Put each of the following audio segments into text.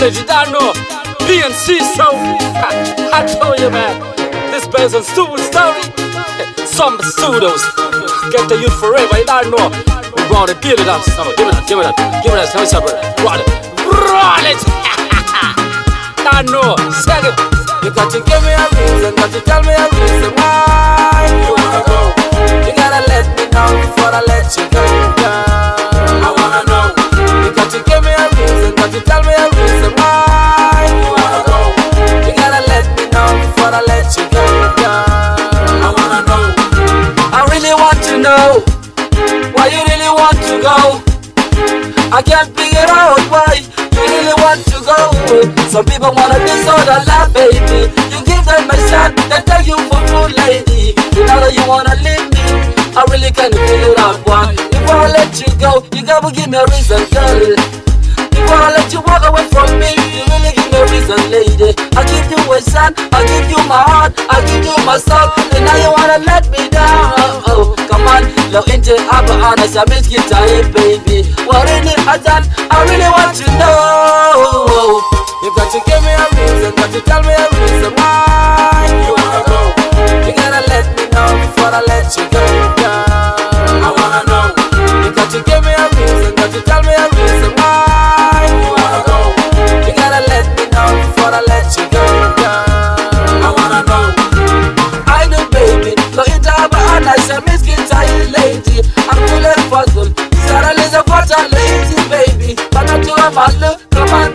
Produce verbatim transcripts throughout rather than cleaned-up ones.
challenge, you don't know. P and C so I, I told you, man. This based on Studio Story. Some studios. Get the youth forever, you don't know. We brought it, build it up. So give it up, give it up, give it up. Tell me something. Roll it. Roll it. Don't know. Sing it. You got to give me a reason, got to tell me a reason why you wanna go. You gotta let me know before I let you go, girl. I wanna know. You got to give me a reason, got to tell me a reason why you wanna go. You gotta let me know before I let you go, girl. I wanna know. I really want to know why you really want to go. I can't figure out why you really want to go. Some people wanna be so alive, baby. You give them a shot, they take you for fool, lady. You know that you wanna leave me, I really can't figure out why. Before I let you go, you gotta give me a reason, girl. Before I let you walk away from me, you really give me a reason, lady. I give you a shot, I give you my heart, I give you my soul, and now you wanna let me down. Oh, come on, low into Abba Anna, Samish Guitar, baby. What in it has done, I really want to know. You got to give me a reason, got to tell me a reason why you wanna go. You gotta let me know before I let you go, girl. I wanna know. You got to give me a reason, got to tell me a reason why you wanna go. You gotta let me know before I let you go, girl. I wanna know. I know, baby, go into Abba and I say, Miss Guitar, lady. I'm feeling puzzled. Sarah Lisa, what a lazy baby. But not to a mother, come on.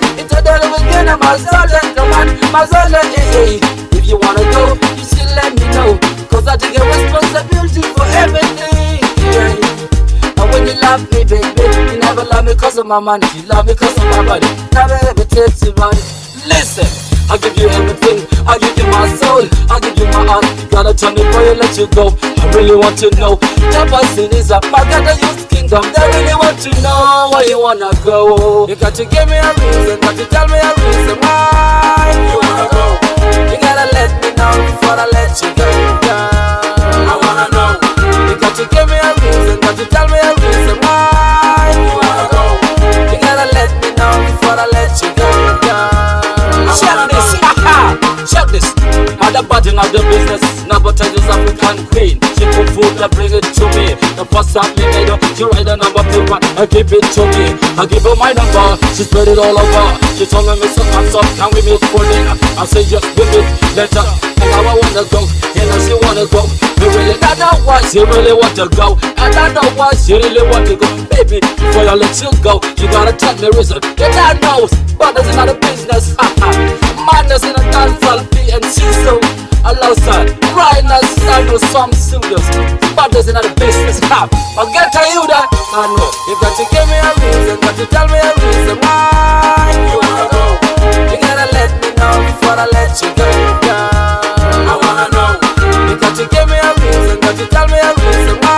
Come on, Mazola, eh, eh. If you wanna go, you should let me know. Cause I take a responsibility for everything, yeah. And when you love me, baby, you never love me cause of my money. You love me cause of my body. Never ever takes you money. Listen, I give you everything. I give you my soul, I give you my heart. You gotta tell me before you let you go. I really want to know. Your person is up, I gotta use kingdom. They really want to know where you wanna go. You got to give me a reason, got to tell me a reason why you wanna go. You gotta let me know before I let you go, girl. I wanna know. You got to give me a reason, got to tell me a reason why you wanna go. You gotta let me know before I let you go, girl. Check this. Check this. Mother button of the business. Number ten is African queen. She put food and bring it to me. The boss up me made her. She write the number paper and give it to me. I give her my number. She spread it all over. She told me, Mister Handsome, can we meet for dinner? I say yes, we meet later. And now I wanna go. You know she wanna go. We really don't know why she really want to go. And I know why she really want to go. Baby, before I let you go, you gotta tell me reason. You don't know, but it's not a business. Madness in a dance, I'll be and see so. Alongside, right now, I know some studios, but there's another business. I'll get to you that I know. You got to give me a reason, got to tell me a reason why you wanna go. You gotta let me know before I let you go, girl. I wanna know. You got to give me a reason, got to tell me a reason why.